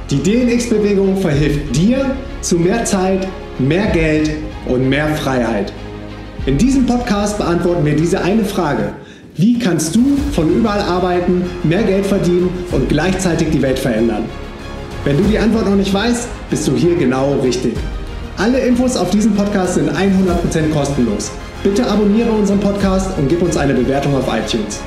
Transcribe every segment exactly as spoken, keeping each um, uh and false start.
Die D N X-Bewegung verhilft dir zu mehr Zeit, mehr Geld und mehr Freiheit. In diesem Podcast beantworten wir diese eine Frage: Wie kannst du von überall arbeiten, mehr Geld verdienen und gleichzeitig die Welt verändern? Wenn du die Antwort noch nicht weißt, bist du hier genau richtig. Alle Infos auf diesem Podcast sind hundert Prozent kostenlos. Bitte abonniere unseren Podcast und gib uns eine Bewertung auf iTunes.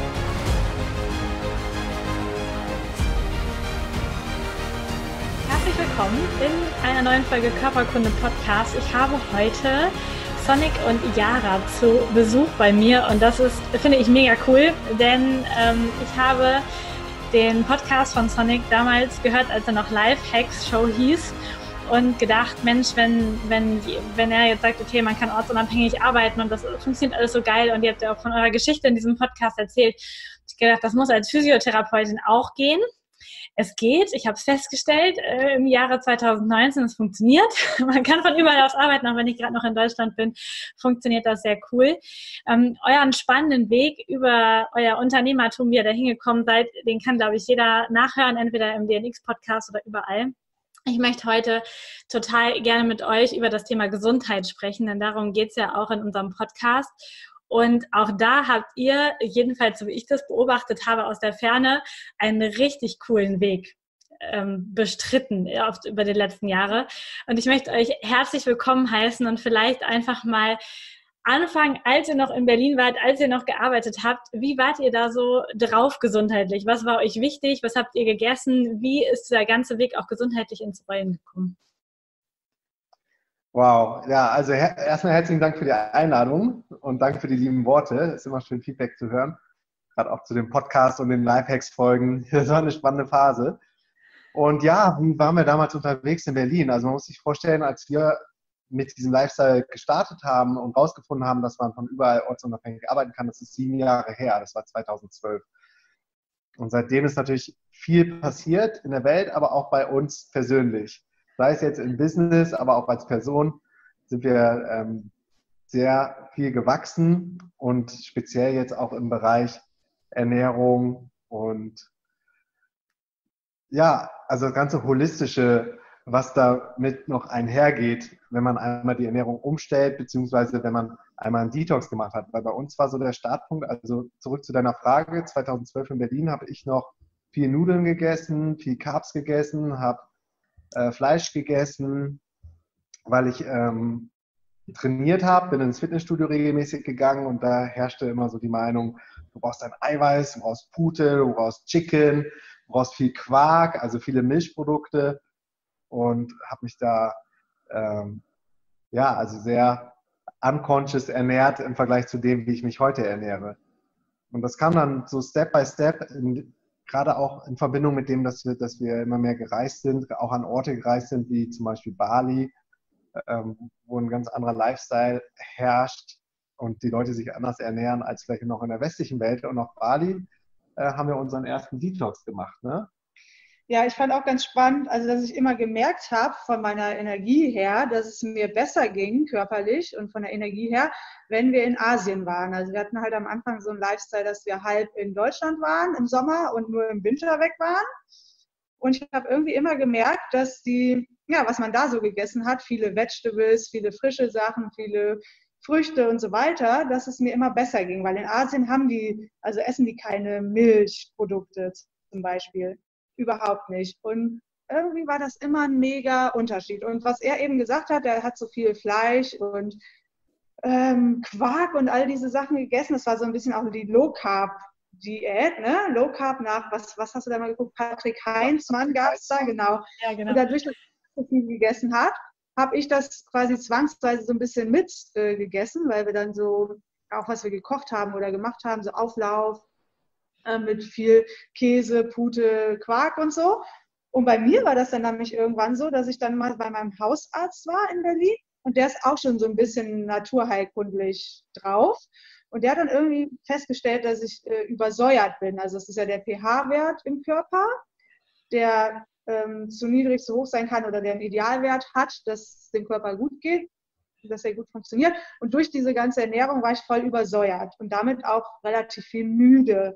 Herzlich willkommen in einer neuen Folge Körperkunde Podcast. Ich habe heute Sonic und Yara zu Besuch bei mir und das ist, finde ich, mega cool, denn ähm, ich habe den Podcast von Sonic damals gehört, als er noch Lifehacks Show hieß und gedacht, Mensch, wenn, wenn, wenn er jetzt sagt, okay, man kann ortsunabhängig arbeiten und das funktioniert alles so geil und ihr habt ja auch von eurer Geschichte in diesem Podcast erzählt, ich gedacht, das muss als Physiotherapeutin auch gehen. Es geht, ich habe es festgestellt, äh, im Jahre zwanzig neunzehn, es funktioniert. Man kann von überall aus arbeiten, auch wenn ich gerade noch in Deutschland bin, funktioniert das sehr cool. Ähm, euren spannenden Weg über euer Unternehmertum, wie ihr da hingekommen seid, den kann, glaube ich, jeder nachhören, entweder im D N X-Podcast oder überall. Ich möchte heute total gerne mit euch über das Thema Gesundheit sprechen, denn darum geht es ja auch in unserem Podcast. Und auch da habt ihr, jedenfalls so wie ich das beobachtet habe aus der Ferne, einen richtig coolen Weg ähm, bestritten oft über die letzten Jahre. Und ich möchte euch herzlich willkommen heißen und vielleicht einfach mal anfangen, als ihr noch in Berlin wart, als ihr noch gearbeitet habt. Wie wart ihr da so drauf gesundheitlich? Was war euch wichtig? Was habt ihr gegessen? Wie ist der ganze Weg auch gesundheitlich ins Rollen gekommen? Wow, ja, also her- erstmal herzlichen Dank für die Einladung und danke für die lieben Worte. Es ist immer schön, Feedback zu hören, gerade auch zu dem Podcast und den Lifehacks-Folgen. Das war eine spannende Phase. Und ja, wie waren wir damals unterwegs in Berlin? Also man muss sich vorstellen, als wir mit diesem Lifestyle gestartet haben und rausgefunden haben, dass man von überall ortsunabhängig arbeiten kann, das ist sieben Jahre her, das war zweitausendzwölf. Und seitdem ist natürlich viel passiert in der Welt, aber auch bei uns persönlich. Sei es jetzt im Business, aber auch als Person sind wir ähm, sehr viel gewachsen und speziell jetzt auch im Bereich Ernährung und ja, also das ganze Holistische, was damit noch einhergeht, wenn man einmal die Ernährung umstellt, beziehungsweise wenn man einmal einen Detox gemacht hat. Weil bei uns war so der Startpunkt, also zurück zu deiner Frage, zweitausendzwölf in Berlin habe ich noch viel Nudeln gegessen, viel Carbs gegessen, habe äh, Fleisch gegessen, weil ich ähm, trainiert habe, bin ins Fitnessstudio regelmäßig gegangen und da herrschte immer so die Meinung, du brauchst ein Eiweiß, du brauchst Pute, du brauchst Chicken, du brauchst viel Quark, also viele Milchprodukte und habe mich da ähm, ja, also sehr unconscious ernährt im Vergleich zu dem, wie ich mich heute ernähre. Und das kam dann so Step by Step, in, gerade auch in Verbindung mit dem, dass wir, dass wir immer mehr gereist sind, auch an Orte gereist sind, wie zum Beispiel Bali, ähm, wo ein ganz anderer Lifestyle herrscht und die Leute sich anders ernähren als vielleicht noch in der westlichen Welt. Und auf Bali äh, haben wir unseren ersten Detox gemacht, ne? Ja, ich fand auch ganz spannend, also dass ich immer gemerkt habe von meiner Energie her, dass es mir besser ging, körperlich und von der Energie her, wenn wir in Asien waren. Also wir hatten halt am Anfang so einen Lifestyle, dass wir halb in Deutschland waren im Sommer und nur im Winter weg waren. Und ich habe irgendwie immer gemerkt, dass die, ja, was man da so gegessen hat, viele Vegetables, viele frische Sachen, viele Früchte und so weiter, dass es mir immer besser ging. Weil in Asien haben die, also essen die keine Milchprodukte zum Beispiel. Überhaupt nicht. Und irgendwie war das immer ein mega Unterschied. Und was er eben gesagt hat, er hat so viel Fleisch und ähm, Quark und all diese Sachen gegessen. Das war so ein bisschen auch die Low-Carb-Diät, ne? Low-Carb nach, was, was hast du da mal geguckt? Patrick Heinzmann gab es da, genau. Ja, genau. Und dadurch, dass er so viel gegessen hat, habe ich das quasi zwangsweise so ein bisschen mit äh, gegessen, weil wir dann so, auch was wir gekocht haben oder gemacht haben, so Auflauf, mit viel Käse, Pute, Quark und so. Und bei mir war das dann nämlich irgendwann so, dass ich dann mal bei meinem Hausarzt war in Berlin und der ist auch schon so ein bisschen naturheilkundlich drauf. Und der hat dann irgendwie festgestellt, dass ich äh, übersäuert bin. Also das ist ja der pH-Wert im Körper, der ähm, zu niedrig, zu hoch sein kann oder der einen Idealwert hat, dass es dem Körper gut geht, dass er gut funktioniert. Und durch diese ganze Ernährung war ich voll übersäuert und damit auch relativ viel müde.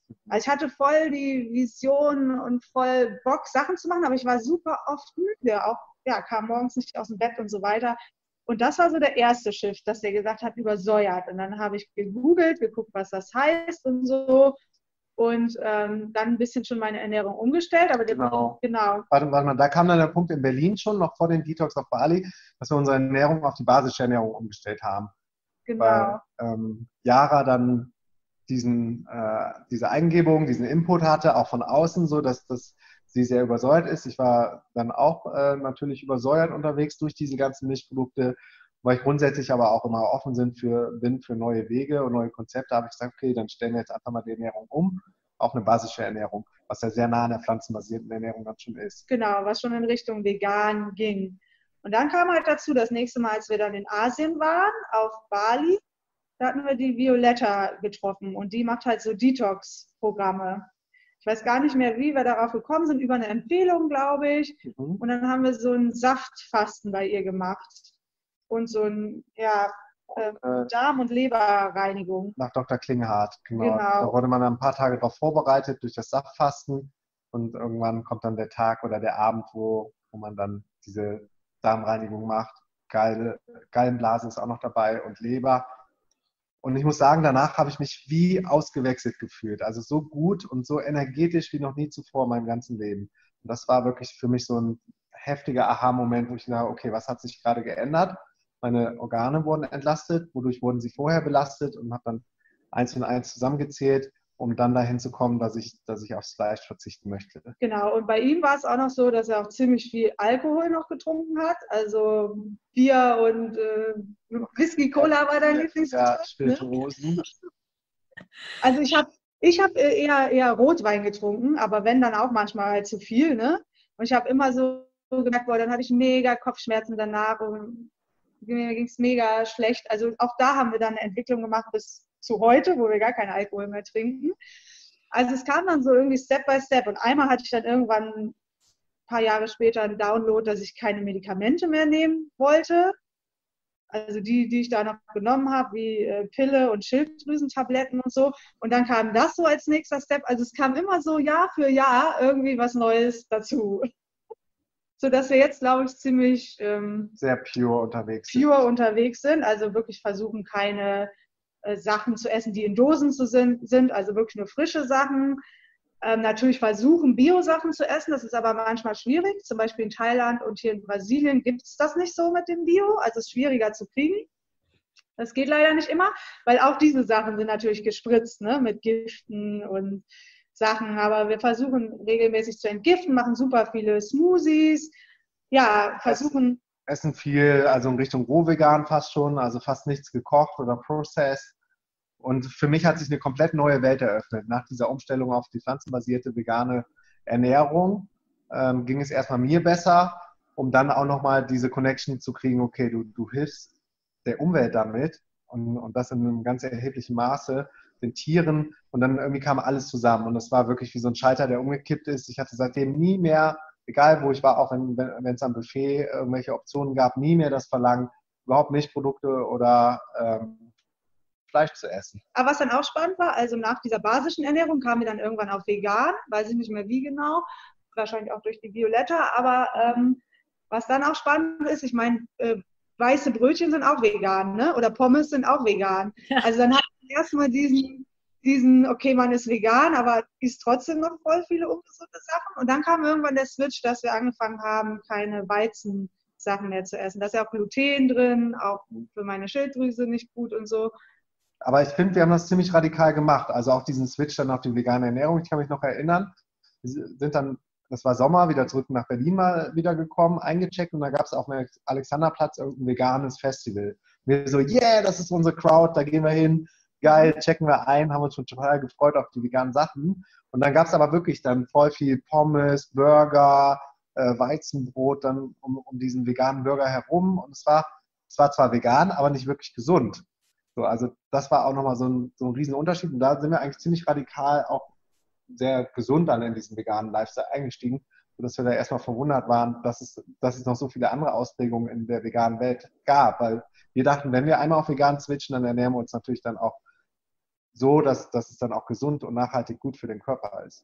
Also ich hatte voll die Vision und voll Bock, Sachen zu machen, aber ich war super oft müde, auch ja, kam morgens nicht aus dem Bett und so weiter. Und das war so der erste Shift, dass der gesagt hat, übersäuert. Und dann habe ich gegoogelt, geguckt, was das heißt und so. Und ähm, dann ein bisschen schon meine Ernährung umgestellt. Aber Genau. genau. Warte, warte mal, da kam dann der Punkt in Berlin schon, noch vor den Detox auf Bali, dass wir unsere Ernährung auf die basische Ernährung umgestellt haben. Genau. Weil ähm, Yara dann diesen, äh, diese Eingebung, diesen Input hatte, auch von außen, so dass, dass sie sehr übersäuert ist. Ich war dann auch äh, natürlich übersäuert unterwegs durch diese ganzen Milchprodukte, weil ich grundsätzlich aber auch immer offen sind für, bin für neue Wege und neue Konzepte, habe ich gesagt, okay, dann stellen wir jetzt einfach mal die Ernährung um, auch eine basische Ernährung, was ja sehr nah an der pflanzenbasierten Ernährung dann schon ist. Genau, was schon in Richtung vegan ging. Und dann kam halt dazu, das nächste Mal, als wir dann in Asien waren, auf Bali, da hatten wir die Violetta getroffen und die macht halt so Detox-Programme. Ich weiß gar nicht mehr, wie wir darauf gekommen sind, über eine Empfehlung, glaube ich. Mhm. Und dann haben wir so ein Saftfasten bei ihr gemacht und so ein, ja, äh, Darm- und Leberreinigung. Nach Doktor Klinghardt, genau. genau. Da wurde man ein paar Tage darauf vorbereitet durch das Saftfasten und irgendwann kommt dann der Tag oder der Abend, wo, wo man dann diese Darmreinigung macht. Geile, Gallenblase ist auch noch dabei und Leber. Und ich muss sagen, danach habe ich mich wie ausgewechselt gefühlt. Also so gut und so energetisch wie noch nie zuvor in meinem ganzen Leben. Und das war wirklich für mich so ein heftiger Aha-Moment, wo ich dachte, okay, was hat sich gerade geändert? Meine Organe wurden entlastet, wodurch wurden sie vorher belastet und habe dann eins und eins zusammengezählt, um dann dahin zu kommen, dass ich, dass ich aufs Fleisch verzichten möchte. Genau, und bei ihm war es auch noch so, dass er auch ziemlich viel Alkohol noch getrunken hat. Also Bier und äh, Whisky, Cola war dein Lieblingsgetränk. Ja, Spirituosen. Ne? Also ich habe ich hab eher, eher Rotwein getrunken, aber wenn, dann auch manchmal halt zu viel. Ne? Und ich habe immer so gemerkt, boah, dann hatte ich mega Kopfschmerzen danach und mir ging es mega schlecht. Also auch da haben wir dann eine Entwicklung gemacht bis zu heute, wo wir gar keinen Alkohol mehr trinken. Also es kam dann so irgendwie Step by Step und einmal hatte ich dann irgendwann ein paar Jahre später einen Download, dass ich keine Medikamente mehr nehmen wollte. Also die, die ich da noch genommen habe, wie äh, Pille und Schilddrüsentabletten und so. Und dann kam das so als nächster Step. Also es kam immer so Jahr für Jahr irgendwie was Neues dazu. Sodass wir jetzt, glaube ich, ziemlich ähm, sehr pure unterwegs sind. Pure unterwegs sind. Also wirklich versuchen, keine äh, Sachen zu essen, die in Dosen zu sind, sind, also wirklich nur frische Sachen. Ähm, natürlich versuchen, Bio-Sachen zu essen. Das ist aber manchmal schwierig. Zum Beispiel in Thailand und hier in Brasilien gibt es das nicht so mit dem Bio. Also es ist schwieriger zu kriegen. Das geht leider nicht immer, weil auch diese Sachen sind natürlich gespritzt, ne, mit Giften und Sachen. Aber wir versuchen regelmäßig zu entgiften, machen super viele Smoothies. Ja, versuchen... Essen viel, also in Richtung rohvegan fast schon, also fast nichts gekocht oder processed. Und für mich hat sich eine komplett neue Welt eröffnet. Nach dieser Umstellung auf die pflanzenbasierte vegane Ernährung ähm, ging es erstmal mir besser, um dann auch nochmal diese Connection zu kriegen, okay, du, du hilfst der Umwelt damit und, und das in einem ganz erheblichen Maße, den Tieren, und dann irgendwie kam alles zusammen und es war wirklich wie so ein Schalter, der umgekippt ist. Ich hatte seitdem nie mehr, egal wo ich war, auch wenn, wenn es am Buffet irgendwelche Optionen gab, nie mehr das Verlangen, überhaupt Milchprodukte oder ähm, Fleisch zu essen. Aber was dann auch spannend war, also nach dieser basischen Ernährung kamen wir dann irgendwann auf vegan, weiß ich nicht mehr wie genau, wahrscheinlich auch durch die Violetta, aber ähm, was dann auch spannend ist, ich meine, äh, weiße Brötchen sind auch vegan, ne? Oder Pommes sind auch vegan. Also dann hatten wir erstmal diesen, diesen, okay, man ist vegan, aber isst trotzdem noch voll viele ungesunde Sachen. Und dann kam irgendwann der Switch, dass wir angefangen haben, keine Weizensachen mehr zu essen. Da ist ja auch Gluten drin, auch für meine Schilddrüse nicht gut und so. Aber ich finde, wir haben das ziemlich radikal gemacht. Also auch diesen Switch dann auf die vegane Ernährung. Ich kann mich noch erinnern, wir sind dann, das war Sommer, wieder zurück nach Berlin mal wieder gekommen, eingecheckt und da gab es auf dem Alexanderplatz irgendein veganes Festival. Wir so, yeah, das ist unsere Crowd, da gehen wir hin, geil, checken wir ein, haben uns schon total gefreut auf die veganen Sachen. Und dann gab es aber wirklich dann voll viel Pommes, Burger, äh, Weizenbrot dann um, um diesen veganen Burger herum. Und es war, es war zwar vegan, aber nicht wirklich gesund. So, also das war auch nochmal so ein, so ein riesen Unterschied. Und da sind wir eigentlich ziemlich radikal auch sehr gesund dann in diesen veganen Lifestyle eingestiegen, sodass wir da erstmal verwundert waren, dass es, dass es noch so viele andere Ausprägungen in der veganen Welt gab. Weil wir dachten, wenn wir einmal auf vegan switchen, dann ernähren wir uns natürlich dann auch so, dass, dass es dann auch gesund und nachhaltig gut für den Körper ist.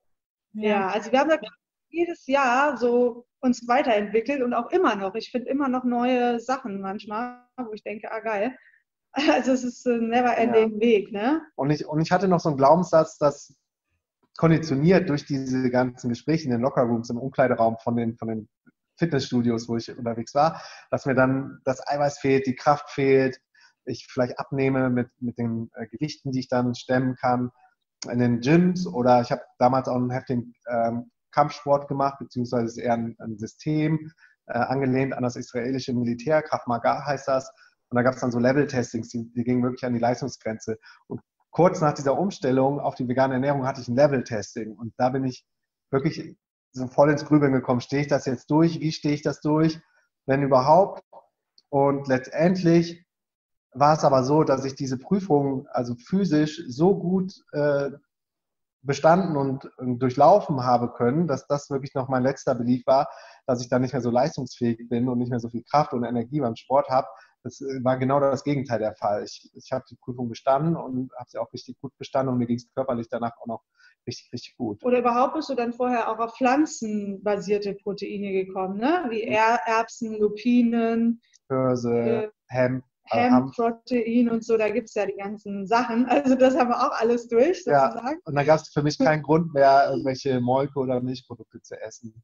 Ja, also wir haben da jedes Jahr so uns weiterentwickelt und auch immer noch. Ich finde immer noch neue Sachen manchmal, wo ich denke, ah geil. Also es ist ein never-ending Ja. Weg, ne? Und ich, und ich hatte noch so einen Glaubenssatz, dass konditioniert durch diese ganzen Gespräche in den Lockerrooms, im Umkleideraum von den, von den Fitnessstudios, wo ich unterwegs war, dass mir dann das Eiweiß fehlt, die Kraft fehlt, ich vielleicht abnehme mit, mit den äh, Gewichten, die ich dann stemmen kann in den Gyms, oder ich habe damals auch einen heftigen ähm, Kampfsport gemacht, beziehungsweise ist eher ein, ein System, äh, angelehnt an das israelische Militär, Krav Maga heißt das, und da gab es dann so Level-Testings, die, die gingen wirklich an die Leistungsgrenze. Und kurz nach dieser Umstellung auf die vegane Ernährung hatte ich ein Level-Testing, und da bin ich wirklich so voll ins Grübeln gekommen. Stehe ich das jetzt durch? Wie stehe ich das durch? Wenn überhaupt? Und letztendlich war es aber so, dass ich diese Prüfung, also physisch, so gut äh, bestanden und, und durchlaufen habe können, dass das wirklich noch mein letzter Belief war, dass ich dann nicht mehr so leistungsfähig bin und nicht mehr so viel Kraft und Energie beim Sport habe. Das war genau das Gegenteil der Fall. Ich, ich habe die Prüfung bestanden und habe sie auch richtig gut bestanden, und mir ging es körperlich danach auch noch richtig, richtig gut. Oder überhaupt bist du dann vorher auch auf pflanzenbasierte Proteine gekommen, ne? Wie er Erbsen, Lupinen, Hirse, äh, Hemp, Hemp-Protein und so, da gibt es ja die ganzen Sachen. Also das haben wir auch alles durch, sozusagen. Ja, und da gab es für mich keinen Grund mehr, irgendwelche Molke- oder Milchprodukte zu essen.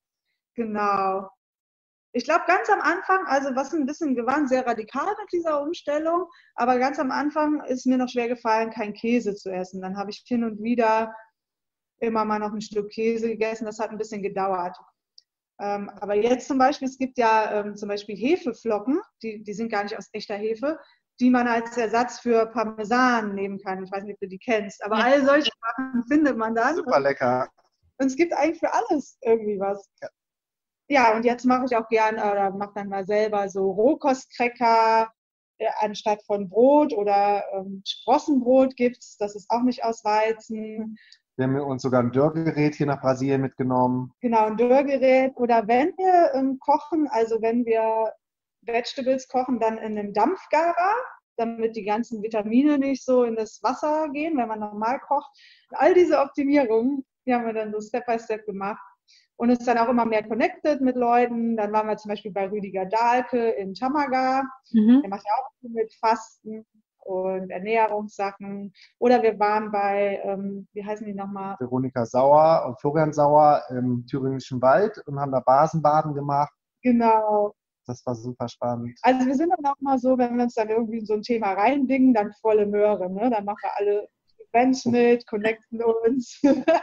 Genau. Ich glaube, ganz am Anfang, also was ein bisschen, wir waren sehr radikal mit dieser Umstellung, aber ganz am Anfang ist mir noch schwer gefallen, kein Käse zu essen. Dann habe ich hin und wieder immer mal noch ein Stück Käse gegessen. Das hat ein bisschen gedauert. Ähm, aber jetzt zum Beispiel, es gibt ja ähm, zum Beispiel Hefeflocken, die, die sind gar nicht aus echter Hefe, die man als Ersatz für Parmesan nehmen kann. Ich weiß nicht, ob du die kennst, aber Ja. all solche Sachen findet man dann. Super lecker. Und es gibt eigentlich für alles irgendwie was. Ja. Ja, und jetzt mache ich auch gern, oder mache dann mal selber so Rohkostcracker äh, anstatt von Brot, oder ähm, Sprossenbrot gibt's, das ist auch nicht aus Weizen. Wir haben uns sogar ein Dörrgerät hier nach Brasilien mitgenommen. Genau, ein Dörrgerät. Oder wenn wir ähm, kochen, also wenn wir Vegetables kochen, dann in einem Dampfgarer, damit die ganzen Vitamine nicht so in das Wasser gehen, wenn man normal kocht. All diese Optimierungen, die haben wir dann so Step by Step gemacht. Und ist dann auch immer mehr connected mit Leuten. Dann waren wir zum Beispiel bei Rüdiger Dahlke in Tamaga. Mhm. Der macht ja auch viel mit Fasten und Ernährungssachen. Oder wir waren bei, ähm, wie heißen die nochmal? Veronika Sauer und Florian Sauer im Thüringischen Wald und haben da Basenbaden gemacht. Genau. Das war super spannend. Also wir sind dann auch mal so, wenn wir uns dann irgendwie in so ein Thema reindingen, dann volle Möhre. Ne? Dann machen wir alle Events mit, connecten uns.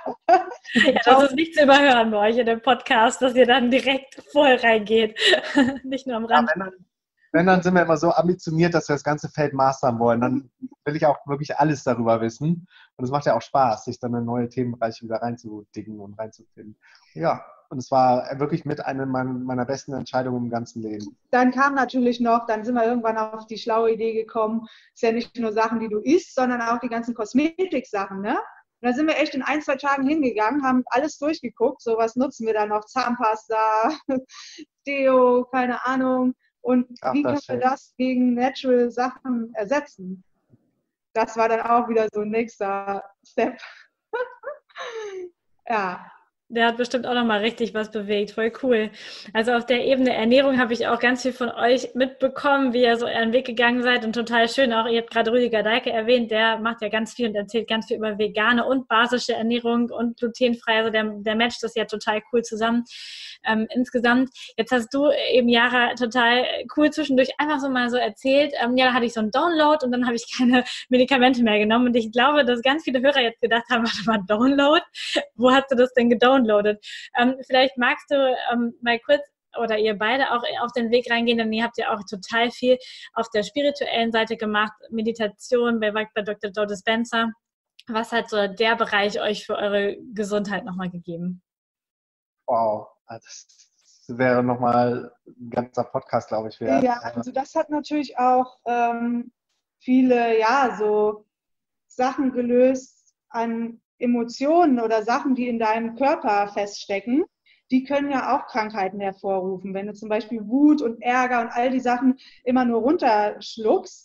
Ja, das ist nicht zu überhören bei euch in dem Podcast, dass ihr dann direkt voll reingeht. Nicht nur am Ja, Rand. wenn, dann, wenn, dann sind wir immer so ambitioniert, dass wir das ganze Feld mastern wollen. Dann will ich auch wirklich alles darüber wissen. Und es macht ja auch Spaß, sich dann in neue Themenbereiche wieder reinzudicken und reinzufinden. Ja, und es war wirklich mit einer meiner besten Entscheidungen im ganzen Leben. Dann kam natürlich noch, dann sind wir irgendwann auf die schlaue Idee gekommen, ist ja nicht nur Sachen, die du isst, sondern auch die ganzen Kosmetik-Sachen, ne? Und da sind wir echt in ein, zwei Tagen hingegangen, haben alles durchgeguckt, so was nutzen wir da noch, Zahnpasta, Deo, keine Ahnung. Und Ach, wie können wir schön. das gegen natural Sachen ersetzen? Das war dann auch wieder so ein nächster Step. Ja. Der hat bestimmt auch nochmal richtig was bewegt. Voll cool. Also auf der Ebene Ernährung habe ich auch ganz viel von euch mitbekommen, wie ihr so euren Weg gegangen seid, und total schön. Auch ihr habt gerade Rüdiger Dahlke erwähnt, der macht ja ganz viel und erzählt ganz viel über vegane und basische Ernährung und glutenfrei. Also der, der matcht das ja total cool zusammen. Ähm, insgesamt, jetzt hast du eben, Yara, total cool zwischendurch einfach so mal so erzählt, ähm, ja, da hatte ich so einen Download und dann habe ich keine Medikamente mehr genommen. Und ich glaube, dass ganz viele Hörer jetzt gedacht haben, warte mal, Download? Wo hast du das denn gedownloadet? Ähm, vielleicht magst du ähm, mal kurz, oder ihr beide, auch auf den Weg reingehen, denn ihr habt ja auch total viel auf der spirituellen Seite gemacht, Meditation bei, bei Doktor Joe Dispenza. Was hat so der Bereich euch für eure Gesundheit nochmal gegeben? Wow, das wäre nochmal ein ganzer Podcast, glaube ich. Wert. Ja, also das hat natürlich auch ähm, viele, ja, so Sachen gelöst an Emotionen oder Sachen, die in deinem Körper feststecken. Die können ja auch Krankheiten hervorrufen. Wenn du zum Beispiel Wut und Ärger und all die Sachen immer nur runterschluckst,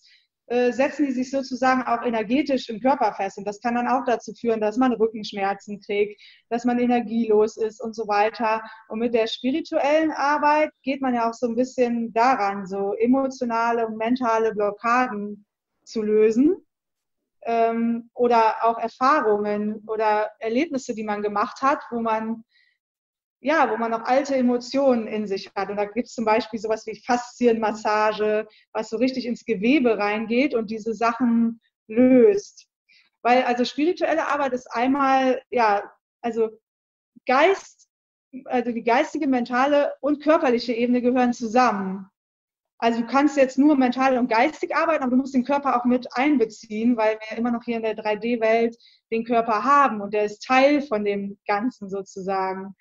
äh, setzen die sich sozusagen auch energetisch im Körper fest. Und das kann dann auch dazu führen, dass man Rückenschmerzen kriegt, dass man energielos ist und so weiter. Und mit der spirituellen Arbeit geht man ja auch so ein bisschen daran, so emotionale und mentale Blockaden zu lösen. Ähm, oder auch Erfahrungen oder Erlebnisse, die man gemacht hat, wo man ja, wo man noch alte Emotionen in sich hat. Und da gibt es zum Beispiel sowas wie Faszienmassage, was so richtig ins Gewebe reingeht und diese Sachen löst. Weil also spirituelle Arbeit ist einmal, ja, also Geist, also die geistige, mentale und körperliche Ebene gehören zusammen. Also du kannst jetzt nur mental und geistig arbeiten, aber du musst den Körper auch mit einbeziehen, weil wir immer noch hier in der drei D Welt den Körper haben und der ist Teil von dem Ganzen sozusagen.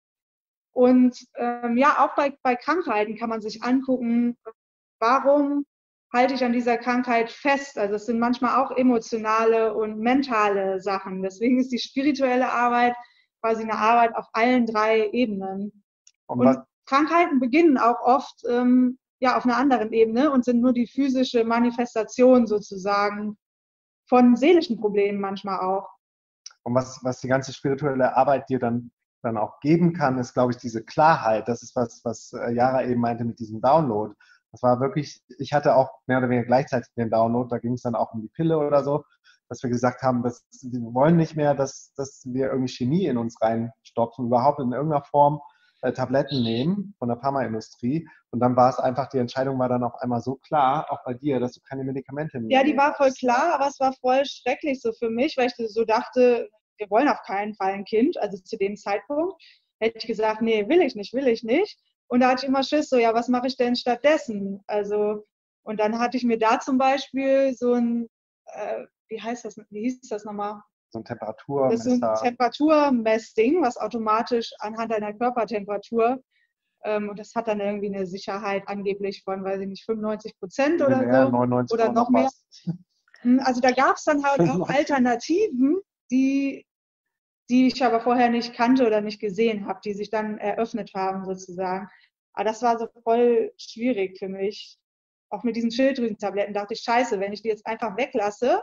Und ähm, ja, auch bei, bei Krankheiten kann man sich angucken, warum halte ich an dieser Krankheit fest? Also es sind manchmal auch emotionale und mentale Sachen. Deswegen ist die spirituelle Arbeit quasi eine Arbeit auf allen drei Ebenen. Und, und Krankheiten beginnen auch oft ähm, ja, auf einer anderen Ebene und sind nur die physische Manifestation sozusagen von seelischen Problemen manchmal auch. Und was, was die ganze spirituelle Arbeit dir dann dann auch geben kann, ist, glaube ich, diese Klarheit. Das ist was, was Jara eben meinte mit diesem Download. Das war wirklich, ich hatte auch mehr oder weniger gleichzeitig den Download, da ging es dann auch um die Pille oder so, dass wir gesagt haben, dass wir wollen nicht mehr, dass, dass wir irgendwie Chemie in uns reinstopfen, überhaupt in irgendeiner Form äh, Tabletten nehmen von der Pharmaindustrie. Und dann war es einfach, die Entscheidung war dann auf einmal so klar, auch bei dir, dass du keine Medikamente mehr Ja, die war voll klar, aber es war voll schrecklich so für mich, weil ich so dachte, wir wollen auf keinen Fall ein Kind. Also zu dem Zeitpunkt hätte ich gesagt, nee, will ich nicht, will ich nicht. Und da hatte ich immer Schiss, so, ja, was mache ich denn stattdessen? Also, und dann hatte ich mir da zum Beispiel so ein, äh, wie heißt das, wie hieß das nochmal? So ein Temperaturmesser. Das ist so ein Temperaturmessding, was automatisch anhand deiner Körpertemperatur, ähm, und das hat dann irgendwie eine Sicherheit angeblich von, weiß ich nicht, fünfundneunzig Prozent oder so. neunundneunzig oder noch mehr. Also da gab es dann halt auch Alternativen, die, die ich aber vorher nicht kannte oder nicht gesehen habe, die sich dann eröffnet haben sozusagen. Aber das war so voll schwierig für mich. Auch mit diesen Schilddrüsentabletten dachte ich, scheiße, wenn ich die jetzt einfach weglasse,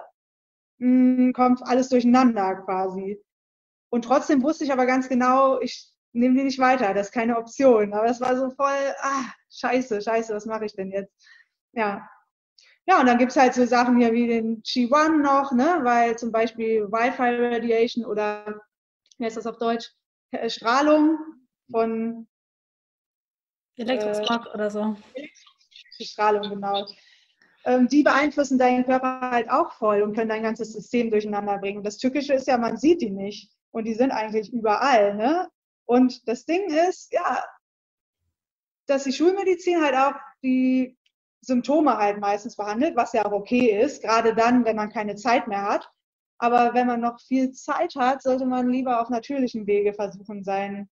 mh, kommt alles durcheinander quasi. Und trotzdem wusste ich aber ganz genau, ich nehme die nicht weiter, das ist keine Option. Aber das war so voll, ah, scheiße, scheiße, was mache ich denn jetzt? Ja. Ja, und dann gibt es halt so Sachen hier wie den Qi Yuan noch, ne? Weil zum Beispiel Wi-Fi Radiation oder, wie heißt das auf Deutsch, äh, Strahlung von Elektrosmog äh, oder so. Die Strahlung, genau. Ähm, die beeinflussen deinen Körper halt auch voll und können dein ganzes System durcheinander bringen. Und das Tückische ist ja, man sieht die nicht. Und die sind eigentlich überall, ne? Und das Ding ist, ja, dass die Schulmedizin halt auch die Symptome halt meistens behandelt, was ja auch okay ist, gerade dann, wenn man keine Zeit mehr hat. Aber wenn man noch viel Zeit hat, sollte man lieber auf natürlichem Wege versuchen, sein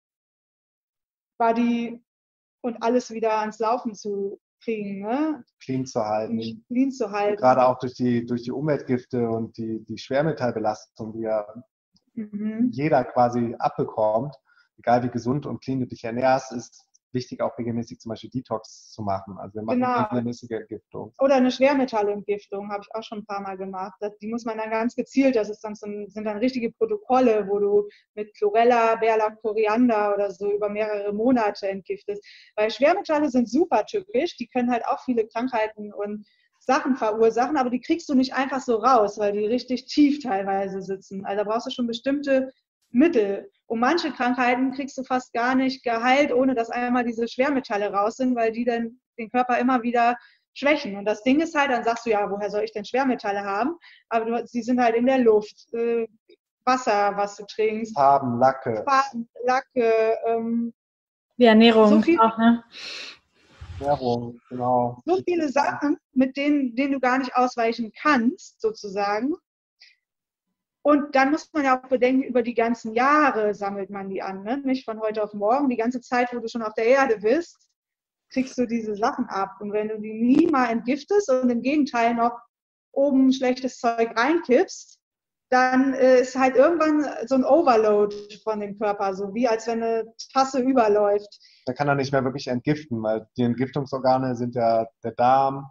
Body und alles wieder ans Laufen zu kriegen, ne? Clean zu halten. Clean zu halten. Und gerade auch durch die, durch die Umweltgifte und die, die Schwermetallbelastung, die ja mhm. jeder quasi abbekommt, egal wie gesund und clean du dich ernährst, ist wichtig, auch regelmäßig zum Beispiel Detox zu machen. Also wir machen genau. regelmäßige Entgiftung. Oder eine Schwermetallentgiftung, habe ich auch schon ein paar Mal gemacht. Das, die muss man dann ganz gezielt, das ist dann so, sind dann richtige Protokolle, wo du mit Chlorella, Bärlauch, Koriander oder so über mehrere Monate entgiftest. Weil Schwermetalle sind super tückisch, die können halt auch viele Krankheiten und Sachen verursachen, aber die kriegst du nicht einfach so raus, weil die richtig tief teilweise sitzen. Also da brauchst du schon bestimmte Mittel. Und manche Krankheiten kriegst du fast gar nicht geheilt, ohne dass einmal diese Schwermetalle raus sind, weil die dann den Körper immer wieder schwächen. Und das Ding ist halt, dann sagst du, ja, woher soll ich denn Schwermetalle haben? Aber du, sie sind halt in der Luft, äh, Wasser, was du trinkst. Farben, Lacke. Farben, Lacke. Ähm, Die Ernährung so viel, auch, ne? Ernährung, genau. So viele Sachen, mit denen, denen du gar nicht ausweichen kannst, sozusagen. Und dann muss man ja auch bedenken, über die ganzen Jahre sammelt man die an, ne? Nicht von heute auf morgen. Die ganze Zeit, wo du schon auf der Erde bist, kriegst du diese Sachen ab. Und wenn du die nie mal entgiftest und im Gegenteil noch oben schlechtes Zeug reinkippst, dann äh, ist halt irgendwann so ein Overload von dem Körper, so wie als wenn eine Tasse überläuft. Da kann er nicht mehr wirklich entgiften, weil die Entgiftungsorgane sind ja der Darm,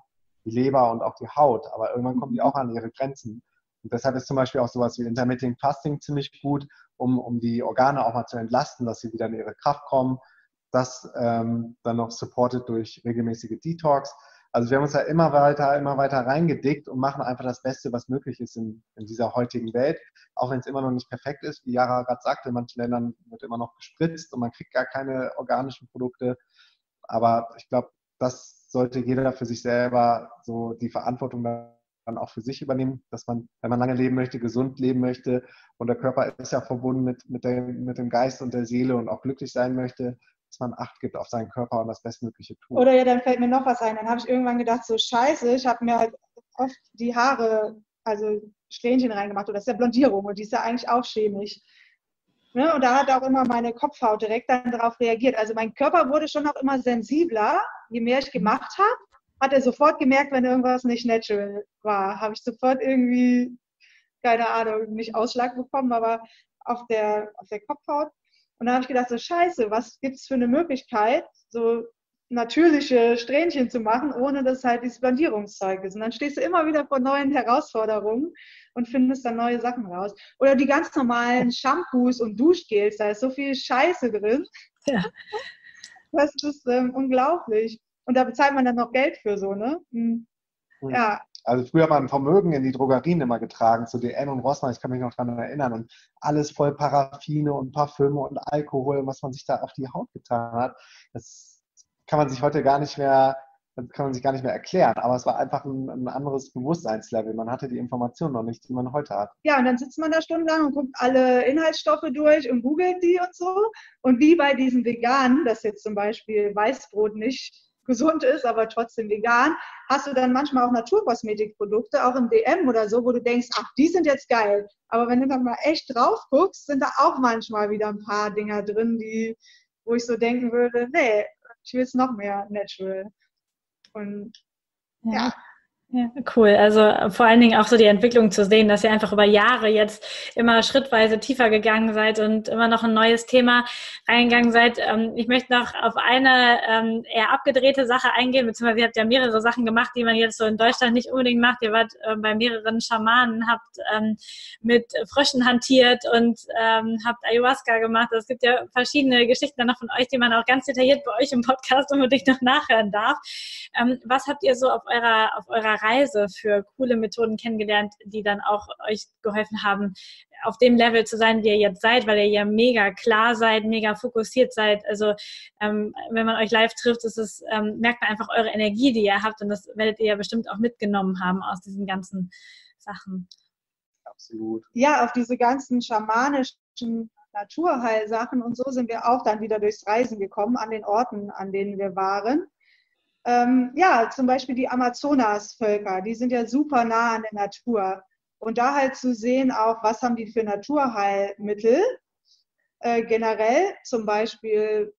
die Leber und auch die Haut. Aber irgendwann kommen die auch an ihre Grenzen. Und deshalb ist zum Beispiel auch sowas wie Intermittent Fasting ziemlich gut, um, um die Organe auch mal zu entlasten, dass sie wieder in ihre Kraft kommen. Das ähm, dann noch supported durch regelmäßige Detox. Also wir haben uns da immer weiter, immer weiter reingedickt und machen einfach das Beste, was möglich ist in, in dieser heutigen Welt. Auch wenn es immer noch nicht perfekt ist, wie Yara gerade sagte, in manchen Ländern wird immer noch gespritzt und man kriegt gar keine organischen Produkte. Aber ich glaube, das sollte jeder für sich selber so die Verantwortung dann auch für sich übernehmen, dass man, wenn man lange leben möchte, gesund leben möchte und der Körper ist ja verbunden mit, mit, der, mit dem Geist und der Seele und auch glücklich sein möchte, dass man Acht gibt auf seinen Körper und das Bestmögliche tut. Oder ja, dann fällt mir noch was ein. Dann habe ich irgendwann gedacht, so scheiße, ich habe mir halt oft die Haare, also Strähnchen reingemacht. Und das ist ja Blondierung und die ist ja eigentlich auch chemisch. Ne? Und da hat auch immer meine Kopfhaut direkt dann darauf reagiert. Also mein Körper wurde schon noch immer sensibler. Je mehr ich gemacht habe, hat er sofort gemerkt, wenn irgendwas nicht natural war. Habe ich sofort irgendwie, keine Ahnung, nicht Ausschlag bekommen, aber auf der, auf der Kopfhaut. Und dann habe ich gedacht, so scheiße, was gibt es für eine Möglichkeit, so natürliche Strähnchen zu machen, ohne dass halt dieses Blondierungszeug ist. Und dann stehst du immer wieder vor neuen Herausforderungen und findest dann neue Sachen raus. Oder die ganz normalen Shampoos und Duschgels, da ist so viel Scheiße drin. Ja. Das ist ähm, unglaublich. Und da bezahlt man dann noch Geld für so, ne? Hm. Ja. Also früher hat man Vermögen in die Drogerien immer getragen, zu D M und Rossmann, ich kann mich noch daran erinnern. Und alles voll Paraffine und Parfüme und Alkohol, was man sich da auf die Haut getan hat. Das kann man sich heute gar nicht mehr, das kann man sich gar nicht mehr erklären. Aber es war einfach ein, ein anderes Bewusstseinslevel. Man hatte die Informationen noch nicht, die man heute hat. Ja, und dann sitzt man da stundenlang und guckt alle Inhaltsstoffe durch und googelt die und so. Und wie bei diesen Veganen, dass jetzt zum Beispiel Weißbrot nicht gesund ist, aber trotzdem vegan, hast du dann manchmal auch Naturkosmetikprodukte, auch im D M oder so, wo du denkst, ach, die sind jetzt geil. Aber wenn du dann mal echt drauf guckst, sind da auch manchmal wieder ein paar Dinger drin, die, wo ich so denken würde, nee, ich will es noch mehr natural. Und ja. ja. Ja, cool. Also vor allen Dingen auch so die Entwicklung zu sehen, dass ihr einfach über Jahre jetzt immer schrittweise tiefer gegangen seid und immer noch ein neues Thema reingegangen seid. Ich möchte noch auf eine eher abgedrehte Sache eingehen, beziehungsweise ihr habt ja mehrere Sachen gemacht, die man jetzt so in Deutschland nicht unbedingt macht. Ihr wart bei mehreren Schamanen, habt mit Fröschen hantiert und habt Ayahuasca gemacht. Es gibt ja verschiedene Geschichten dann noch von euch, die man auch ganz detailliert bei euch im Podcast unbedingt noch nachhören darf. Was habt ihr so auf eurer, auf eurer Reise für coole Methoden kennengelernt, die dann auch euch geholfen haben, auf dem Level zu sein, wie ihr jetzt seid, weil ihr ja mega klar seid, mega fokussiert seid. Also ähm, wenn man euch live trifft, ist es, ähm, merkt man einfach eure Energie, die ihr habt und das werdet ihr ja bestimmt auch mitgenommen haben aus diesen ganzen Sachen. Absolut. Ja, auf diese ganzen schamanischen Naturheilsachen und so sind wir auch dann wieder durchs Reisen gekommen an den Orten, an denen wir waren. Ähm, ja, zum Beispiel die Amazonasvölker, die sind ja super nah an der Natur. Und da halt zu sehen auch, was haben die für Naturheilmittel, äh, generell zum Beispiel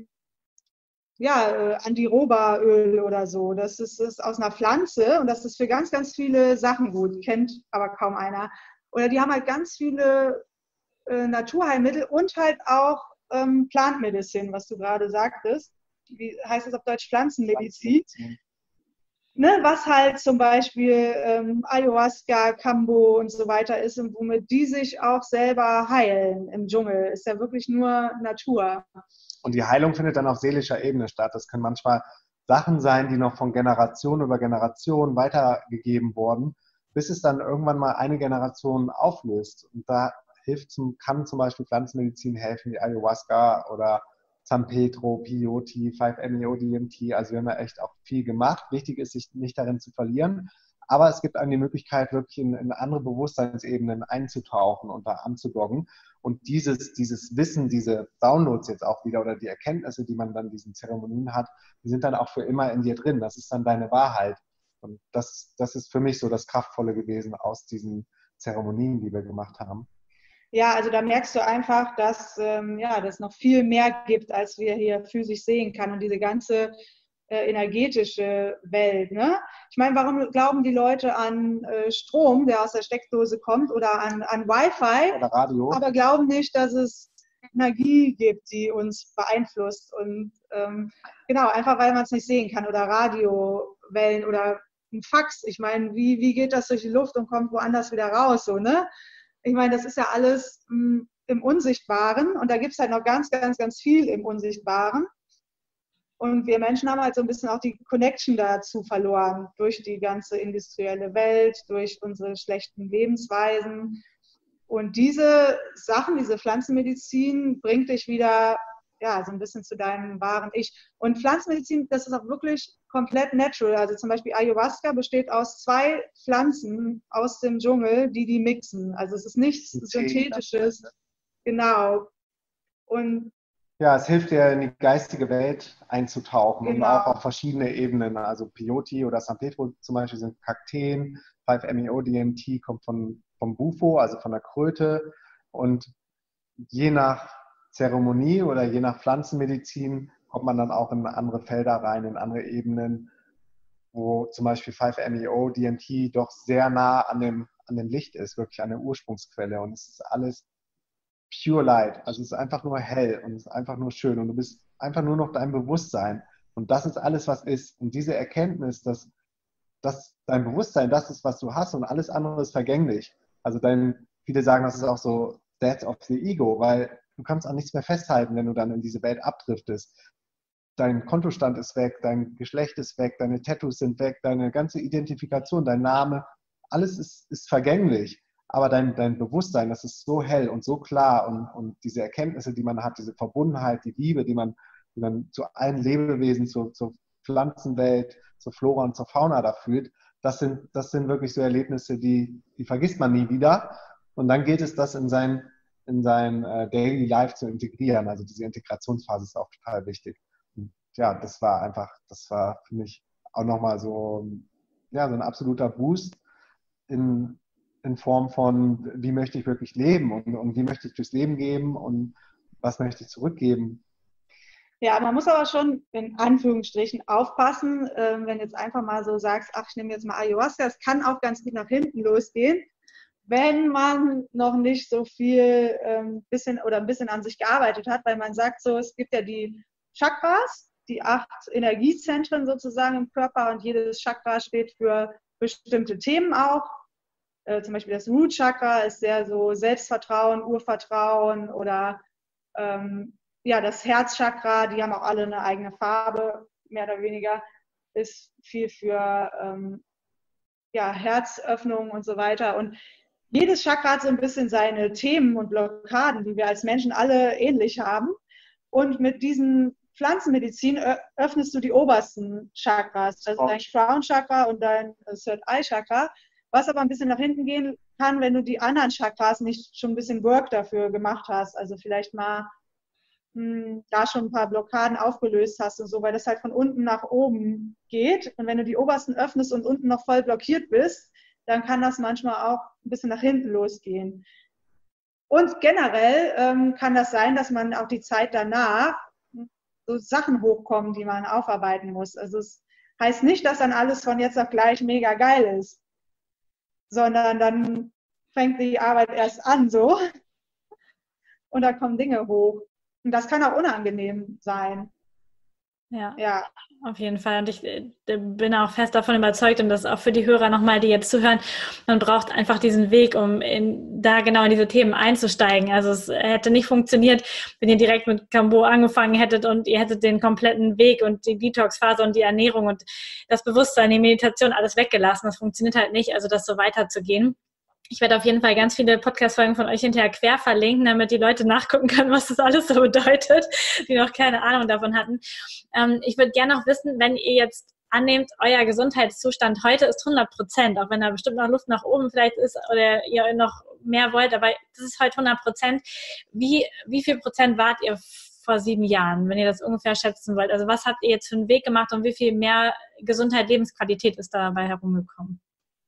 ja, äh, Andiroba-Öl oder so. Das ist, ist aus einer Pflanze und das ist für ganz, ganz viele Sachen gut, kennt aber kaum einer. Oder die haben halt ganz viele äh, Naturheilmittel und halt auch ähm, Plant Medicine, was du gerade sagtest. Wie heißt das auf Deutsch? Pflanzenmedizin. Ne, was halt zum Beispiel ähm, Ayahuasca, Kambo und so weiter ist und womit die sich auch selber heilen im Dschungel. Ist ja wirklich nur Natur. Und die Heilung findet dann auf seelischer Ebene statt. Das können manchmal Sachen sein, die noch von Generation über Generation weitergegeben wurden, bis es dann irgendwann mal eine Generation auflöst. Und da hilft zum, kann zum Beispiel Pflanzenmedizin helfen, wie Ayahuasca oder San Pedro, Peyote, fünf M E O D M T, also wir haben ja echt auch viel gemacht. Wichtig ist, sich nicht darin zu verlieren, aber es gibt einem die Möglichkeit, wirklich in, in andere Bewusstseinsebenen einzutauchen und da anzudocken. Und dieses, dieses Wissen, diese Downloads jetzt auch wieder oder die Erkenntnisse, die man dann in diesen Zeremonien hat, die sind dann auch für immer in dir drin. Das ist dann deine Wahrheit. Und das, das ist für mich so das Kraftvolle gewesen aus diesen Zeremonien, die wir gemacht haben. Ja, also da merkst du einfach, dass ähm, ja, das noch viel mehr gibt, als wir hier physisch sehen kann. Und diese ganze äh, energetische Welt. Ne? Ich meine, warum glauben die Leute an äh, Strom, der aus der Steckdose kommt, oder an, an Wi-Fi, oder Radio, aber glauben nicht, dass es Energie gibt, die uns beeinflusst. Und ähm, genau, einfach weil man es nicht sehen kann. Oder Radiowellen oder ein Fax. Ich meine, wie, wie geht das durch die Luft und kommt woanders wieder raus? So, ne? Ich meine, das ist ja alles mh, im Unsichtbaren und da gibt es halt noch ganz, ganz, ganz viel im Unsichtbaren. Und wir Menschen haben halt so ein bisschen auch die Connection dazu verloren durch die ganze industrielle Welt, durch unsere schlechten Lebensweisen. Und diese Sachen, diese Pflanzenmedizin bringt dich wieder ja, so ein bisschen zu deinem wahren Ich. Und Pflanzenmedizin, das ist auch wirklich komplett natural. Also zum Beispiel Ayahuasca besteht aus zwei Pflanzen aus dem Dschungel, die die mixen. Also es ist nichts Synthetisches. Genau. Und ja, es hilft dir, in die geistige Welt einzutauchen genau. Und auch auf verschiedene Ebenen. Also Peyote oder San Pedro zum Beispiel sind Kakteen, fünf M E O D M T kommt von, vom Bufo, also von der Kröte. Und je nach Zeremonie oder je nach Pflanzenmedizin kommt man dann auch in andere Felder rein, in andere Ebenen, wo zum Beispiel fünf M E O D M T doch sehr nah an dem, an dem Licht ist, wirklich an der Ursprungsquelle. Und es ist alles Pure Light, also es ist einfach nur hell und es ist einfach nur schön und du bist einfach nur noch dein Bewusstsein und das ist alles, was ist. Und diese Erkenntnis, dass, dass dein Bewusstsein das ist, was du hast und alles andere ist vergänglich. Also dein, viele sagen, das ist auch so Death of the Ego, weil du kannst an nichts mehr festhalten, wenn du dann in diese Welt abdriftest. Dein Kontostand ist weg, dein Geschlecht ist weg, deine Tattoos sind weg, deine ganze Identifikation, dein Name, alles ist, ist vergänglich. Aber dein, dein Bewusstsein, das ist so hell und so klar und, und diese Erkenntnisse, die man hat, diese Verbundenheit, die Liebe, die man, die man zu allen Lebewesen, zu, zur Pflanzenwelt, zur Flora und zur Fauna da fühlt, das sind, das sind wirklich so Erlebnisse, die, die vergisst man nie wieder. Und dann gilt es, das in sein, in sein uh, Daily Life zu integrieren. Also diese Integrationsphase ist auch total wichtig. Und ja, das war einfach, das war für mich auch nochmal so, ja, so ein absoluter Boost in in Form von, wie möchte ich wirklich leben und, und wie möchte ich durchs Leben gehen und was möchte ich zurückgeben. Ja, man muss aber schon in Anführungsstrichen aufpassen, äh, wenn du jetzt einfach mal so sagst, ach, ich nehme jetzt mal Ayahuasca, das kann auch ganz gut nach hinten losgehen, wenn man noch nicht so viel ähm, bisschen oder ein bisschen an sich gearbeitet hat, weil man sagt so, es gibt ja die Chakras, die acht Energiezentren sozusagen im Körper und jedes Chakra steht für bestimmte Themen auch. Äh, zum Beispiel das Root Chakra ist sehr so Selbstvertrauen, Urvertrauen oder ähm, ja, das Herzchakra, die haben auch alle eine eigene Farbe, mehr oder weniger, ist viel für ähm, ja, Herzöffnung und so weiter. Und jedes Chakra hat so ein bisschen seine Themen und Blockaden, die wir als Menschen alle ähnlich haben. Und mit diesen Pflanzenmedizin öffnest du die obersten Chakras, also dein Crown Chakra und dein Third Eye Chakra. Was aber ein bisschen nach hinten gehen kann, wenn du die anderen Chakras nicht schon ein bisschen Work dafür gemacht hast. Also vielleicht mal mh, da schon ein paar Blockaden aufgelöst hast und so, weil das halt von unten nach oben geht. Und wenn du die obersten öffnest und unten noch voll blockiert bist, dann kann das manchmal auch ein bisschen nach hinten losgehen. Und generell ähm, kann das sein, dass man auch die Zeit danach so Sachen hochkommen, die man aufarbeiten muss. Also es heißt nicht, dass dann alles von jetzt auf gleich mega geil ist, sondern dann fängt die Arbeit erst an so und da kommen Dinge hoch. Und das kann auch unangenehm sein. Ja, ja, auf jeden Fall. Und ich äh, bin auch fest davon überzeugt, und das auch für die Hörer nochmal, die jetzt zuhören, man braucht einfach diesen Weg, um in, da genau in diese Themen einzusteigen. Also es hätte nicht funktioniert, wenn ihr direkt mit Kambo angefangen hättet und ihr hättet den kompletten Weg und die Detox-Phase und die Ernährung und das Bewusstsein, die Meditation, alles weggelassen. Das funktioniert halt nicht, also das so weiterzugehen. Ich werde auf jeden Fall ganz viele Podcast-Folgen von euch hinterher quer verlinken, damit die Leute nachgucken können, was das alles so bedeutet, die noch keine Ahnung davon hatten. Ähm, ich würde gerne noch wissen, wenn ihr jetzt annehmt, euer Gesundheitszustand heute ist hundert Prozent, auch wenn da bestimmt noch Luft nach oben vielleicht ist oder ihr noch mehr wollt, aber das ist heute hundert Prozent. Wie, wie viel Prozent wart ihr vor sieben Jahren, wenn ihr das ungefähr schätzen wollt? Also was habt ihr jetzt für einen Weg gemacht und wie viel mehr Gesundheit, Lebensqualität ist dabei herumgekommen?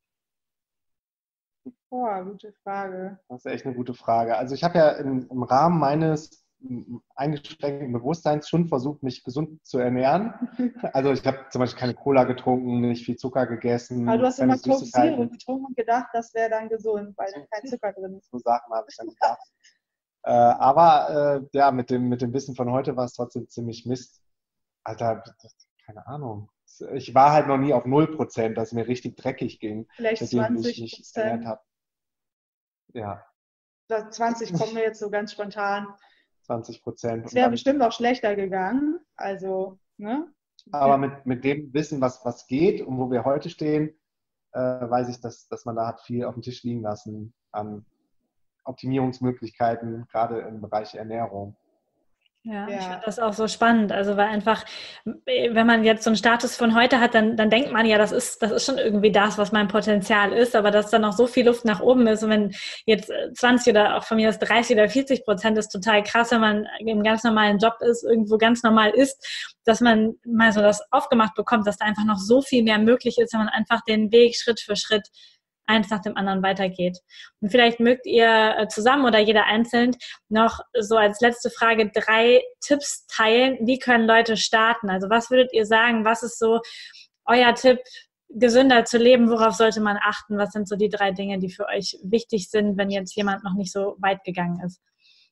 Oh, gute Frage. Das ist echt eine gute Frage. Also ich habe ja im, im Rahmen meines eingeschränkten Bewusstseins schon versucht, mich gesund zu ernähren. Also ich habe zum Beispiel keine Cola getrunken, nicht viel Zucker gegessen. Aber du hast immer Coke Zero getrunken und gedacht, das wäre dann gesund, weil da kein Zucker drin ist. So Sachen habe ich dann gedacht. äh, aber äh, ja, mit dem, mit dem Wissen von heute war es trotzdem ziemlich Mist. Alter, keine Ahnung. ich war halt noch nie auf null Prozent, dass es mir richtig dreckig ging, Vielleicht seitdem ich zwanzig mich ernährt Prozent. habe. Ja, zwanzig kommen mir jetzt so ganz spontan. zwanzig Prozent. Es wäre bestimmt auch schlechter gegangen. Also, ne? Aber mit, mit dem Wissen, was, was geht und wo wir heute stehen, äh, weiß ich, dass, dass man da hat viel auf dem Tisch liegen lassen an Optimierungsmöglichkeiten, gerade im Bereich Ernährung. Ja, Ja. ich finde das auch so spannend. Also weil einfach, wenn man jetzt so einen Status von heute hat, dann, dann denkt man ja, das ist, das ist schon irgendwie das, was mein Potenzial ist, aber dass da noch so viel Luft nach oben ist. Und wenn jetzt zwanzig oder auch von mir aus dreißig oder vierzig Prozent ist total krass, wenn man im ganz normalen Job ist, irgendwo ganz normal ist, dass man mal so das aufgemacht bekommt, dass da einfach noch so viel mehr möglich ist, wenn man einfach den Weg Schritt für Schritt eins nach dem anderen weitergeht. Und vielleicht mögt ihr zusammen oder jeder einzeln noch so als letzte Frage drei Tipps teilen. Wie können Leute starten? Also was würdet ihr sagen? Was ist so euer Tipp, gesünder zu leben? Worauf sollte man achten? Was sind so die drei Dinge, die für euch wichtig sind, wenn jetzt jemand noch nicht so weit gegangen ist?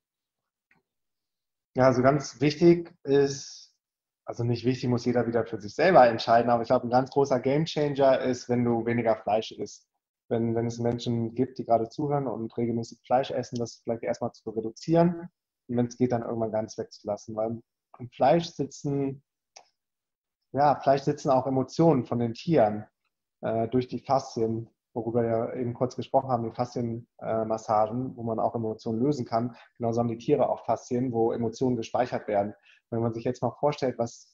Ja, also ganz wichtig ist, also nicht wichtig, muss jeder wieder für sich selber entscheiden, aber ich glaube, ein ganz großer Gamechanger ist, wenn du weniger Fleisch isst. Wenn, wenn es Menschen gibt, die gerade zuhören und regelmäßig Fleisch essen, das vielleicht erstmal zu reduzieren und wenn es geht, dann irgendwann ganz wegzulassen. Weil im Fleisch sitzen, ja, Fleisch sitzen auch Emotionen von den Tieren äh, durch die Faszien, worüber wir eben kurz gesprochen haben, die Faszienmassagen, äh, wo man auch Emotionen lösen kann. Genauso haben die Tiere auch Faszien, wo Emotionen gespeichert werden. Wenn man sich jetzt mal vorstellt, was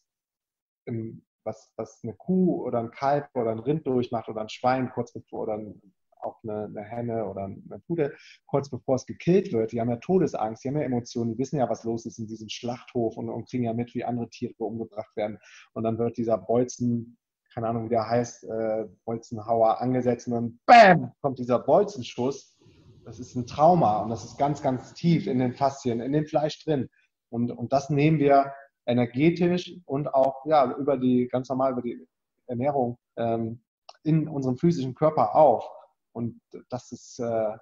im Was, was eine Kuh oder ein Kalb oder ein Rind durchmacht oder ein Schwein kurz bevor oder ein, auch eine, eine Henne oder eine Pute, kurz bevor es gekillt wird, die haben ja Todesangst, die haben ja Emotionen, die wissen ja, was los ist in diesem Schlachthof und, und kriegen ja mit, wie andere Tiere umgebracht werden. Und dann wird dieser Bolzen, keine Ahnung, wie der heißt, äh, Bolzenhauer angesetzt und dann BAM! Kommt dieser Bolzenschuss. Das ist ein Trauma und das ist ganz, ganz tief in den Faszien, in dem Fleisch drin. Und, und das nehmen wir energetisch und auch ja, über die, ganz normal über die Ernährung ähm, in unserem physischen Körper auf. Und das ist, äh, ja,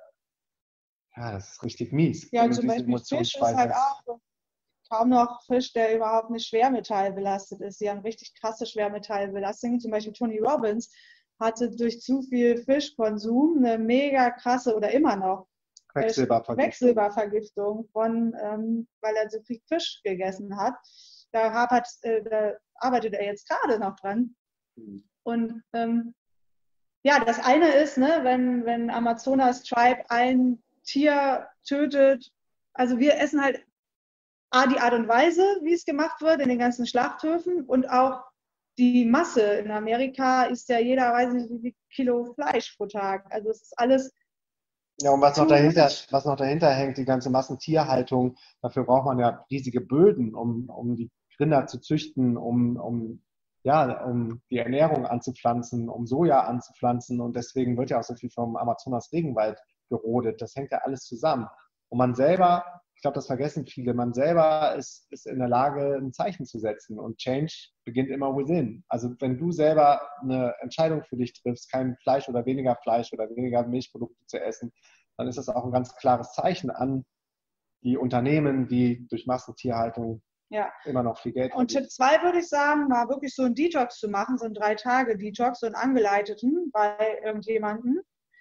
das ist richtig mies. Ja, und zum Beispiel Fisch ist halt auch kaum noch Fisch, der überhaupt nicht schwermetallbelastet ist. Die haben richtig krasse Schwermetallbelastungen. Zum Beispiel Tony Robbins hatte durch zu viel Fischkonsum eine mega krasse oder immer noch Quecksilbervergiftung, Quecksilbervergiftung von, ähm, weil er so viel Fisch gegessen hat. Da, hat, äh, da arbeitet er jetzt gerade noch dran. Mhm. Und ähm, ja, das eine ist, ne, wenn, wenn Amazonas Tribe ein Tier tötet, also wir essen halt A, die Art und Weise, wie es gemacht wird in den ganzen Schlachthöfen und auch die Masse. In Amerika isst ja jeder, weiß nicht, wie viel Kilo Fleisch pro Tag. Also es ist alles. Ja, und was noch dahinter, was noch dahinter hängt, die ganze Massentierhaltung, dafür braucht man ja riesige Böden, um, um die Rinder zu züchten, um, um, ja, um die Ernährung anzupflanzen, um Soja anzupflanzen. Und deswegen wird ja auch so viel vom Amazonas-Regenwald gerodet. Das hängt ja alles zusammen. Und man selber, ich glaube, das vergessen viele, man selber ist, ist in der Lage, ein Zeichen zu setzen. Und Change beginnt immer within. Also wenn du selber eine Entscheidung für dich triffst, kein Fleisch oder weniger Fleisch oder weniger Milchprodukte zu essen, dann ist das auch ein ganz klares Zeichen an die Unternehmen, die durch Massentierhaltung ja immer noch viel Geld verdienen. Und Tipp zwei würde ich sagen, mal wirklich so einen Detox zu machen, so einen Drei-Tage-Detox, so einen angeleiteten bei irgendjemandem.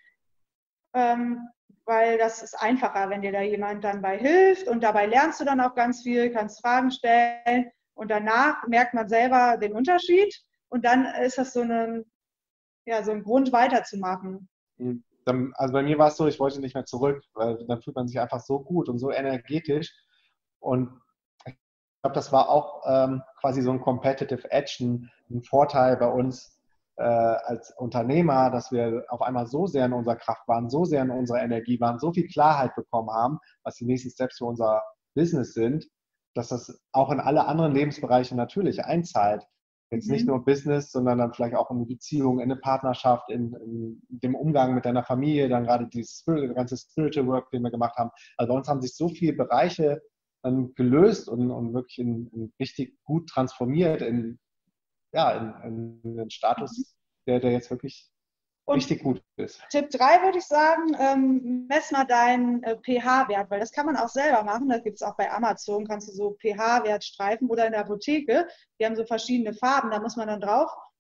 Ähm, weil das ist einfacher, wenn dir da jemand dann bei hilft und dabei lernst du dann auch ganz viel, kannst Fragen stellen und danach merkt man selber den Unterschied und dann ist das so, eine, ja, so ein Grund weiterzumachen. Also bei mir war es so, ich wollte nicht mehr zurück, weil dann fühlt man sich einfach so gut und so energetisch und ich glaube, das war auch ähm, quasi so ein Competitive Edge, ein, ein Vorteil bei uns, Äh, als Unternehmer, dass wir auf einmal so sehr in unserer Kraft waren, so sehr in unserer Energie waren, so viel Klarheit bekommen haben, was die nächsten Steps für unser Business sind, dass das auch in alle anderen Lebensbereiche natürlich einzahlt. Jetzt mhm. nicht nur Business, sondern dann vielleicht auch in eine Beziehung, in eine Partnerschaft, in, in dem Umgang mit deiner Familie, dann gerade die Spirit, ganze Spiritual Work, den wir gemacht haben. Also bei uns haben sich so viele Bereiche dann gelöst und, und wirklich in, in richtig gut transformiert in ja, in, in einen Status, der, der jetzt wirklich und richtig gut ist. Tipp drei würde ich sagen, ähm, mess mal deinen äh, pH-Wert, weil das kann man auch selber machen. Das gibt es auch bei Amazon, kannst du so pH-Wert streifen oder in der Apotheke. Die haben so verschiedene Farben, da muss man dann drauf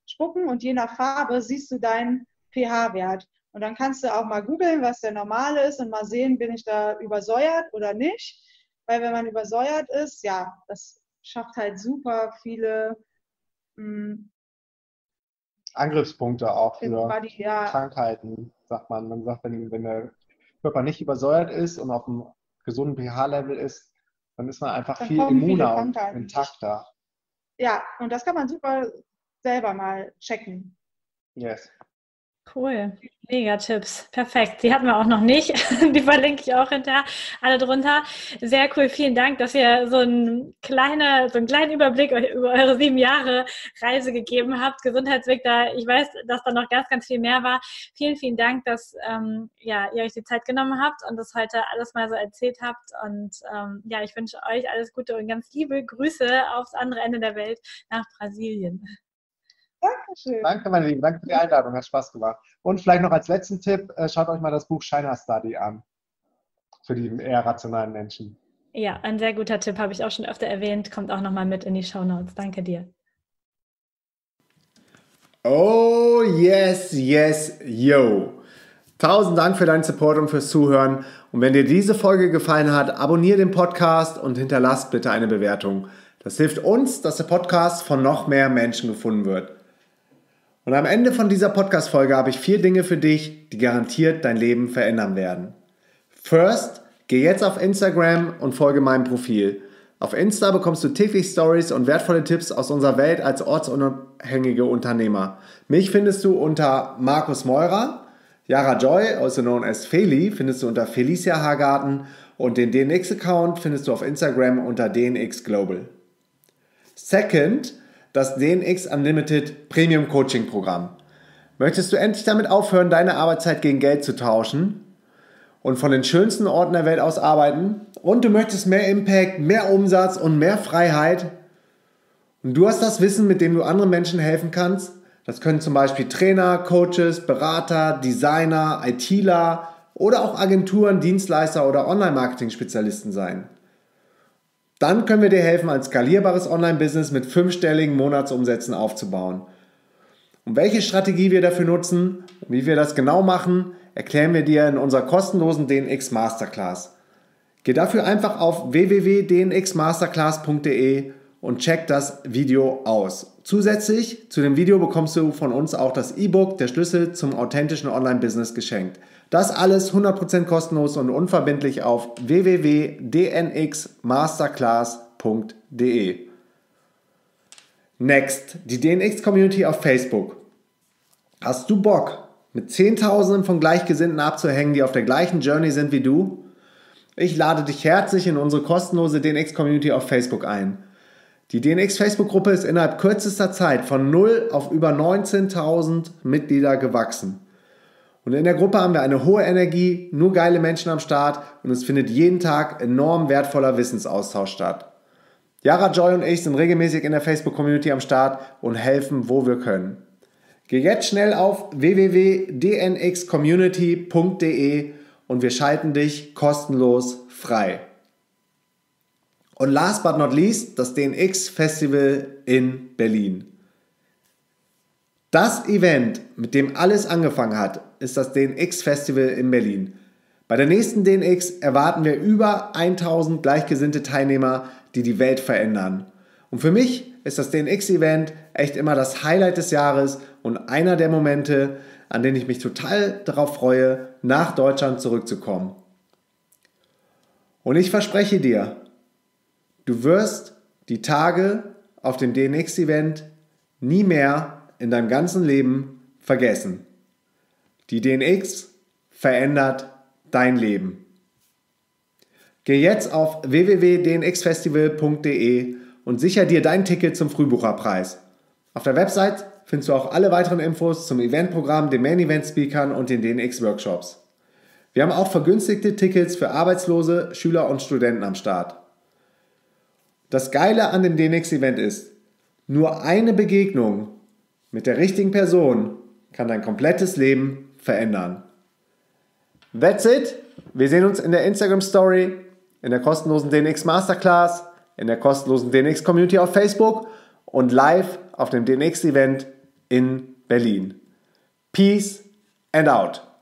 spucken und je nach Farbe siehst du deinen pH-Wert. Und dann kannst du auch mal googeln, was der normale ist und mal sehen, bin ich da übersäuert oder nicht. Weil wenn man übersäuert ist, ja, das schafft halt super viele mh, Angriffspunkte auch für Body, ja. Krankheiten, sagt man. Man sagt, wenn, wenn der Körper nicht übersäuert ist und auf einem gesunden pH-Level ist, dann ist man einfach Dann viel kommen viele immuner und Krankheiten. intakter. Ja, und das kann man super selber mal checken. Yes. Cool, mega Tipps, perfekt. Die hatten wir auch noch nicht, die verlinke ich auch hinterher, alle drunter. Sehr cool, vielen Dank, dass ihr so einen, kleine, so einen kleinen Überblick über eure sieben Jahre Reise gegeben habt. Gesundheitsweg, da ich weiß, dass da noch ganz, ganz viel mehr war. Vielen, vielen Dank, dass ähm, ja, ihr euch die Zeit genommen habt und das heute alles mal so erzählt habt. Und ähm, ja, ich wünsche euch alles Gute und ganz liebe Grüße aufs andere Ende der Welt nach Brasilien. Dankeschön. Danke, meine Lieben. Danke für die Einladung. Hat Spaß gemacht. Und vielleicht noch als letzten Tipp, äh, schaut euch mal das Buch China Study an. Für die eher rationalen Menschen. Ja, ein sehr guter Tipp, habe ich auch schon öfter erwähnt. Kommt auch nochmal mit in die Shownotes. Danke dir. Oh, yes, yes, yo. Tausend Dank für deinen Support und fürs Zuhören. Und wenn dir diese Folge gefallen hat, abonniere den Podcast und hinterlasst bitte eine Bewertung. Das hilft uns, dass der Podcast von noch mehr Menschen gefunden wird. Und am Ende von dieser Podcast-Folge habe ich vier Dinge für dich, die garantiert dein Leben verändern werden. First, geh jetzt auf Instagram und folge meinem Profil. Auf Insta bekommst du täglich Stories und wertvolle Tipps aus unserer Welt als ortsunabhängige Unternehmer. Mich findest du unter Markus Meurer, Yara Joy, also known as Feli, findest du unter Felicia Hagarten und den D N X-Account findest du auf Instagram unter D N X Global. Second, das D N X Unlimited Premium Coaching Programm. Möchtest du endlich damit aufhören, deine Arbeitszeit gegen Geld zu tauschen und von den schönsten Orten der Welt aus arbeiten und du möchtest mehr Impact, mehr Umsatz und mehr Freiheit und du hast das Wissen, mit dem du anderen Menschen helfen kannst? Das können zum Beispiel Trainer, Coaches, Berater, Designer, ITler oder auch Agenturen, Dienstleister oder Online-Marketing-Spezialisten sein. Dann können wir dir helfen, ein skalierbares Online-Business mit fünfstelligen Monatsumsätzen aufzubauen. Und welche Strategie wir dafür nutzen und wie wir das genau machen, erklären wir dir in unserer kostenlosen D N X Masterclass. Geh dafür einfach auf w w w punkt d n x masterclass punkt d e und check das Video aus. Zusätzlich zu dem Video bekommst du von uns auch das E-Book Der Schlüssel zum authentischen Online-Business geschenkt. Das alles hundert Prozent kostenlos und unverbindlich auf w w w punkt d n x masterclass punkt d e. Next, die D N X-Community auf Facebook. Hast du Bock, mit Zehntausenden von Gleichgesinnten abzuhängen, die auf der gleichen Journey sind wie du? Ich lade dich herzlich in unsere kostenlose D N X-Community auf Facebook ein. Die D N X-Facebook-Gruppe ist innerhalb kürzester Zeit von null auf über neunzehntausend Mitglieder gewachsen. Und in der Gruppe haben wir eine hohe Energie, nur geile Menschen am Start und es findet jeden Tag enorm wertvoller Wissensaustausch statt. Yara Joy und ich sind regelmäßig in der Facebook-Community am Start und helfen, wo wir können. Geh jetzt schnell auf w w w punkt d n x community punkt d e und wir schalten dich kostenlos frei. Und last but not least, das D N X Festival in Berlin. Das Event, mit dem alles angefangen hat, ist das D N X Festival in Berlin. Bei der nächsten D N X erwarten wir über tausend gleichgesinnte Teilnehmer, die die Welt verändern. Und für mich ist das D N X-Event echt immer das Highlight des Jahres und einer der Momente, an denen ich mich total darauf freue, nach Deutschland zurückzukommen. Und ich verspreche dir, du wirst die Tage auf dem D N X-Event nie mehr in deinem ganzen Leben vergessen. Die D N X verändert dein Leben. Geh jetzt auf w w w punkt d n x festival punkt d e und sicher dir dein Ticket zum Frühbucherpreis. Auf der Website findest du auch alle weiteren Infos zum Eventprogramm, den Main-Event-Speakern und den D N X-Workshops. Wir haben auch vergünstigte Tickets für Arbeitslose, Schüler und Studenten am Start. Das Geile an dem D N X-Event ist, nur eine Begegnung mit der richtigen Person kann dein komplettes Leben verändern. That's it. Wir sehen uns in der Instagram-Story, in der kostenlosen D N X Masterclass, in der kostenlosen D N X Community auf Facebook und live auf dem D N X-Event in Berlin. Peace and out.